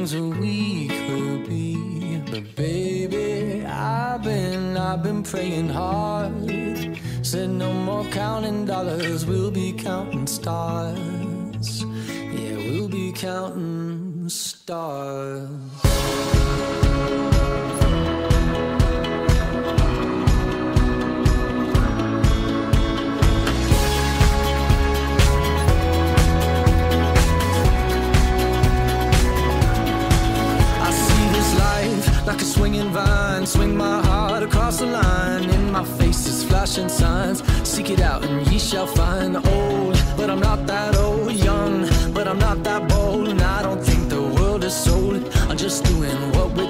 things we could be. But baby, I've been praying hard. Said no more counting dollars, we'll be counting stars. Yeah, we'll be counting stars. Like a swinging vine, swing my heart across the line. In my face is flashing signs. Seek it out and ye shall find. Old, but I'm not that old. Young, but I'm not that bold. And I don't think the world is sold. I'm just doing what we're